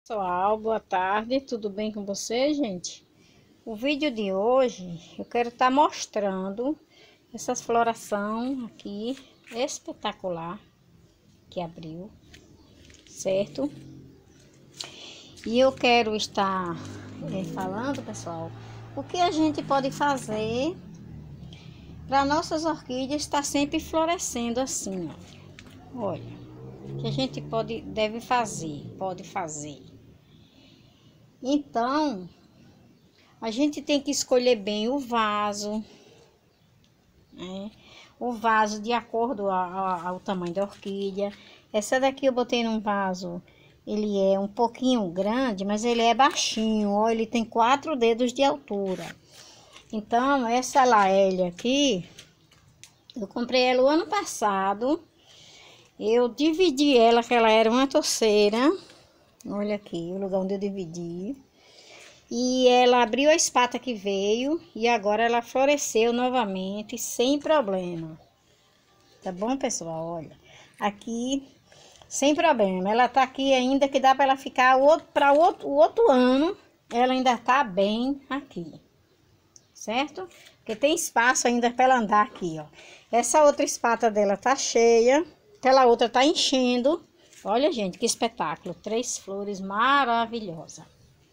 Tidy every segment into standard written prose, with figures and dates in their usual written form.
Pessoal, boa tarde, tudo bem com vocês, gente? O vídeo de hoje eu quero estar mostrando essa floração aqui espetacular que abriu, certo? E eu quero estar falando, pessoal, o que a gente pode fazer para nossas orquídeas estar sempre florescendo assim, ó. Olha, que a gente deve fazer, pode fazer. Então, a gente tem que escolher bem o vaso, né? O vaso de acordo ao tamanho da orquídea. Essa daqui eu botei num vaso, ele é um pouquinho grande, mas ele é baixinho, ó, ele tem 4 dedos de altura. Então, essa laélia aqui, eu comprei ela o ano passado. Eu dividi ela, que ela era uma torceira. Olha aqui, o lugar onde eu dividi. E ela abriu a espata que veio e agora ela floresceu novamente sem problema. Tá bom, pessoal? Olha, aqui sem problema. Ela tá aqui ainda que dá para ela ficar o outro ano. Ela ainda tá bem aqui, certo? Porque tem espaço ainda para ela andar aqui, ó. Essa outra espata dela tá cheia, aquela outra tá enchendo. Olha, gente, que espetáculo! 3 flores maravilhosas.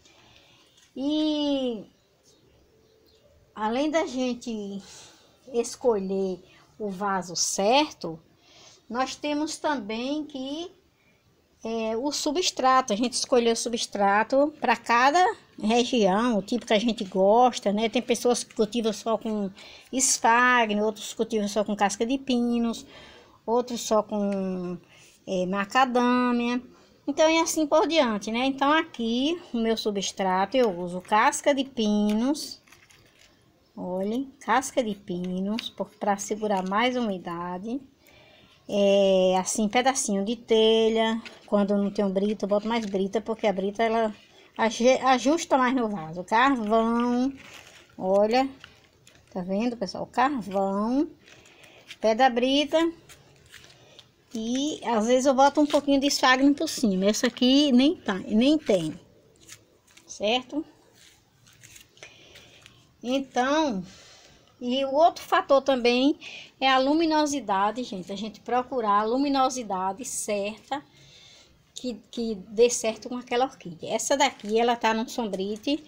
E além da gente escolher o vaso certo, nós temos também que o substrato. A gente escolheu o substrato para cada região, o tipo que a gente gosta, né? Tem pessoas que cultivam só com esfagno, outros cultivam só com casca de pinos, outros só com macadâmia. Então, e assim por diante, né? Então, aqui, o meu substrato, eu uso casca de pinos. Olhem, casca de pinos, para segurar mais umidade. Assim, pedacinho de telha. Quando eu não tenho brita, eu boto mais brita, porque a brita, ela ajusta mais no vaso. Carvão, olha, tá vendo, pessoal? Carvão, pé da brita. E às vezes eu boto um pouquinho de esfagno por cima. Essa aqui nem tem, certo? Então, e o outro fator também é a luminosidade, gente. A gente procurar a luminosidade certa que dê certo com aquela orquídea. Essa daqui, ela tá num sombrite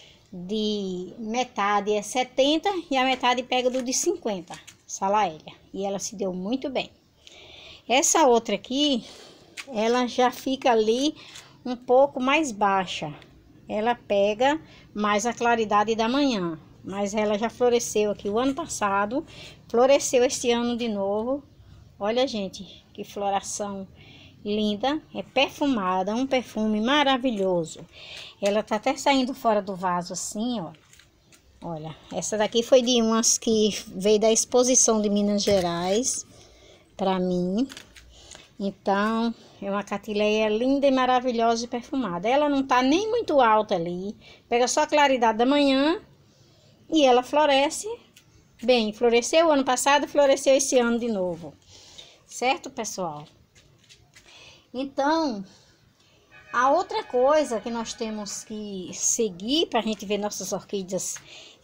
de metade é 70 e a metade pega do de 50, essa laélia. E ela se deu muito bem. Essa outra aqui, ela já fica ali um pouco mais baixa. Ela pega mais a claridade da manhã. Mas ela já floresceu aqui o ano passado. Floresceu este ano de novo. Olha, gente, que floração linda. É perfumada, um perfume maravilhoso. Ela tá até saindo fora do vaso assim, ó. Olha, essa daqui foi de umas que veio da exposição de Minas Gerais para mim. Então, é uma catileia linda e maravilhosa e perfumada. Ela não tá nem muito alta ali, pega só a claridade da manhã e ela floresce bem. Floresceu o ano passado, floresceu esse ano de novo, certo, pessoal? Então, a outra coisa que nós temos que seguir para a gente ver nossas orquídeas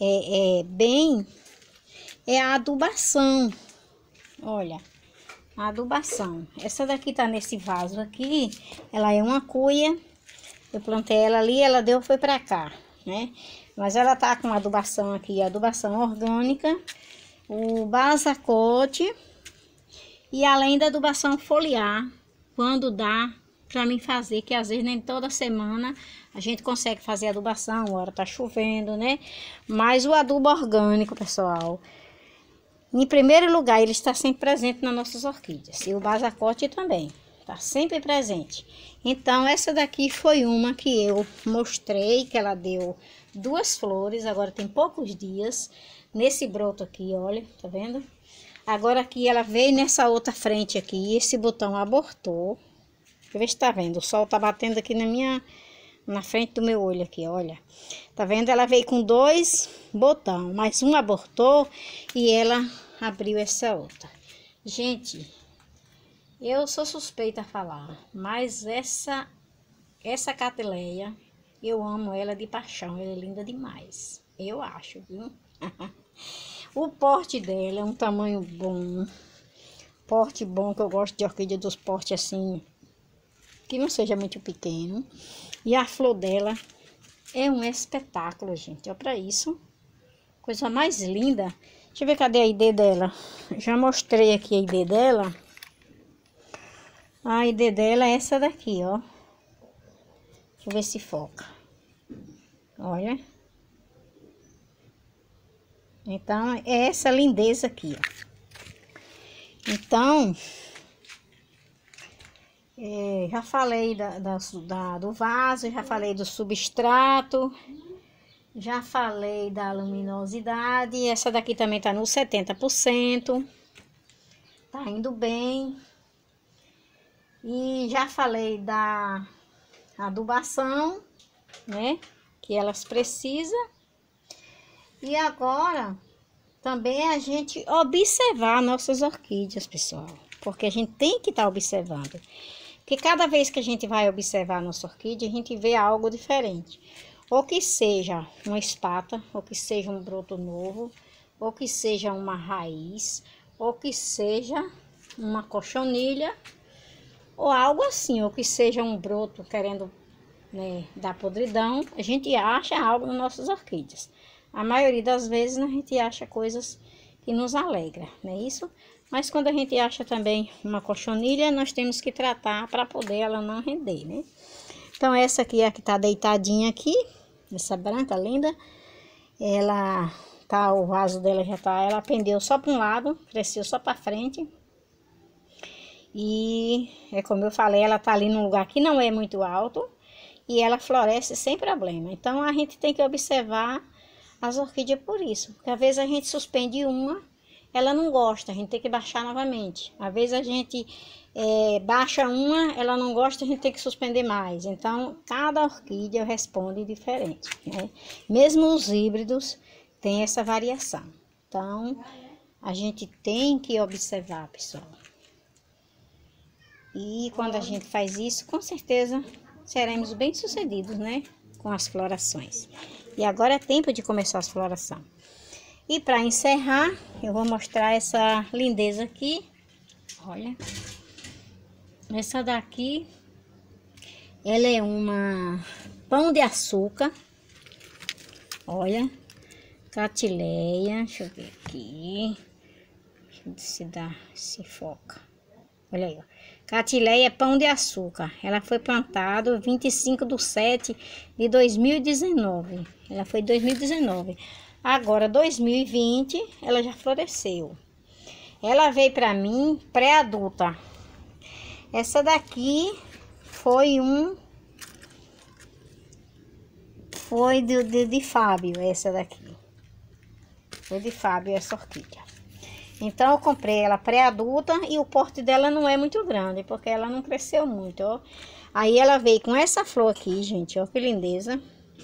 bem é a adubação. Olha, a adubação. Essa daqui tá nesse vaso aqui, ela é uma cuia. Eu plantei ela ali, ela foi pra cá, né? Mas ela tá com adubação aqui, adubação orgânica, o basacote e além da adubação foliar, quando dá pra mim fazer, que às vezes nem toda semana a gente consegue fazer adubação, agora tá chovendo, né? Mas o adubo orgânico, pessoal, em primeiro lugar, ele está sempre presente nas nossas orquídeas. E o basacote também está sempre presente. Então, essa daqui foi uma que eu mostrei, que ela deu 2 flores. Agora tem poucos dias. Nesse broto aqui, olha, tá vendo? Agora aqui ela veio nessa outra frente aqui. Esse botão abortou. Deixa eu ver se tá vendo. O sol tá batendo aqui na frente do meu olho aqui, olha. Tá vendo? Ela veio com 2 botão, mas um abortou e ela abriu essa outra. Gente, eu sou suspeita a falar, mas essa essa cateleia, eu amo ela de paixão, ela é linda demais, eu acho, viu? O porte dela é um tamanho bom, porte bom, que eu gosto de orquídea dos portes assim, que não seja muito pequeno. E a flor dela é um espetáculo, gente, olha pra isso, coisa mais linda. Deixa eu ver, cadê a ID dela? Já mostrei aqui a ID dela. A ID dela é essa daqui, ó. Deixa eu ver se foca. Olha. Então, é essa lindeza aqui, ó. Então, já falei do vaso, já falei do substrato, já falei da luminosidade. Essa daqui também tá no 70%. Tá indo bem. E já falei da adubação, né? Que elas precisam. E agora, também a gente observar nossas orquídeas, pessoal. Porque a gente tem que estar observando. Porque cada vez que a gente vai observar a nossa orquídea, a gente vê algo diferente. Ou que seja uma espata, ou que seja um broto novo, ou que seja uma raiz, ou que seja uma cochonilha, ou algo assim, ou que seja um broto querendo, né, dar podridão. A gente acha algo nas nossas orquídeas. A maioria das vezes a gente acha coisas que nos alegra, não é isso? Mas quando a gente acha também uma cochonilha, nós temos que tratar para poder ela não render, né? Então essa aqui é a que tá deitadinha aqui, essa branca linda. Ela tá, o vaso dela já tá, ela pendeu só para um lado, cresceu só para frente. E é como eu falei, ela tá ali num lugar que não é muito alto e ela floresce sem problema. Então a gente tem que observar as orquídeas por isso, porque às vezes a gente suspende uma, ela não gosta, a gente tem que baixar novamente. Às vezes a gente baixa uma, ela não gosta, a gente tem que suspender mais. Então cada orquídea responde diferente, né? Mesmo os híbridos têm essa variação. Então a gente tem que observar, pessoal. E quando a gente faz isso, com certeza seremos bem-sucedidos, né? Com as florações. E agora é tempo de começar as florações. E para encerrar, eu vou mostrar essa lindeza aqui. Olha. Essa daqui, ela é uma pão de açúcar. Olha. Catileia. Deixa eu ver aqui. Deixa eu ver se dá, se foca. Olha aí, ó. Catileia pão de açúcar. Ela foi plantada 25/7/2019. Ela foi 2019. Agora, 2020, ela já floresceu. Ela veio para mim pré-adulta. Essa daqui foi de Fábio, essa daqui. Foi de Fábio essa orquídea. Então, eu comprei ela pré-adulta e o porte dela não é muito grande, porque ela não cresceu muito, ó. Aí ela veio com essa flor aqui, gente, ó, que lindeza.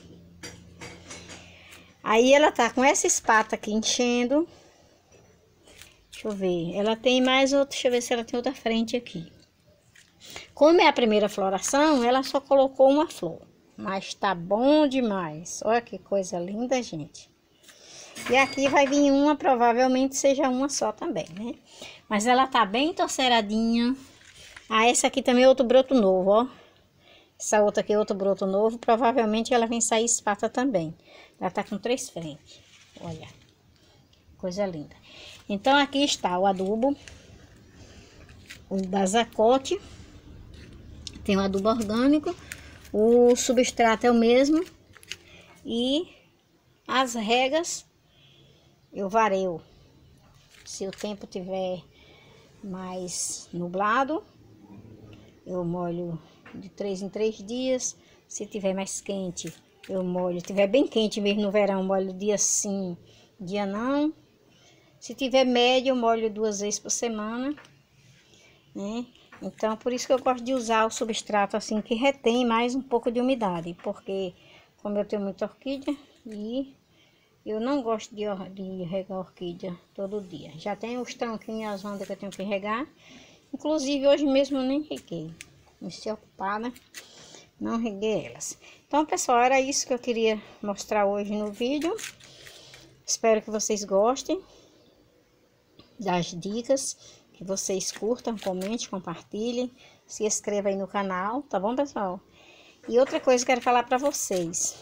Aí ela tá com essa espata aqui enchendo. Deixa eu ver, ela tem mais outra, deixa eu ver se ela tem outra frente aqui. Como é a primeira floração, ela só colocou uma flor, mas tá bom demais. Olha que coisa linda, gente. E aqui vai vir uma, provavelmente seja uma só também, né? Mas ela tá bem torceradinha. Ah, essa aqui também é outro broto novo, ó. Essa outra aqui é outro broto novo. Provavelmente ela vem sair espata também. Ela tá com 3 frentes. Olha. Coisa linda. Então aqui está o adubo. O basacote. Tem o adubo orgânico. O substrato é o mesmo. E as regas eu vareio. Se o tempo tiver mais nublado, eu molho de 3 em 3 dias. Se tiver mais quente, eu molho. Se tiver bem quente mesmo no verão, molho dia sim, dia não. Se tiver médio, eu molho 2 vezes por semana, né? Então, por isso que eu gosto de usar o substrato assim, que retém mais um pouco de umidade. Porque, como eu tenho muita orquídea, e eu não gosto de regar orquídea todo dia. Já tem os tronquinhos e as ondas que eu tenho que regar. Inclusive, hoje mesmo eu nem reguei. Me senti ocupada. Não reguei elas. Então, pessoal, era isso que eu queria mostrar hoje no vídeo. Espero que vocês gostem das dicas, que vocês curtam, comentem, compartilhem, se inscrevam aí no canal, tá bom, pessoal? E outra coisa que eu quero falar para vocês,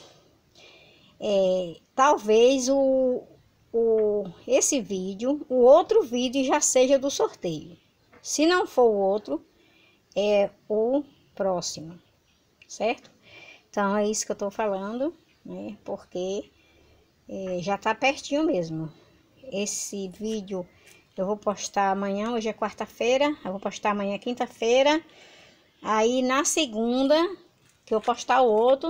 talvez esse vídeo, o outro vídeo já seja do sorteio. Se não for o outro, é o próximo, certo? Então é isso que eu tô falando, né? Porque já tá pertinho mesmo. Esse vídeo eu vou postar amanhã, hoje é quarta-feira, eu vou postar amanhã quinta-feira. Aí na segunda, que eu postar o outro,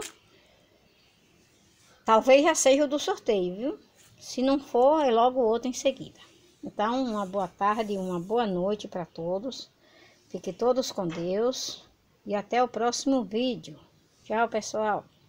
talvez já seja o do sorteio, viu? Se não for, é logo o outro em seguida. Então, uma boa tarde e uma boa noite para todos. Fiquem todos com Deus e até o próximo vídeo. Tchau, pessoal.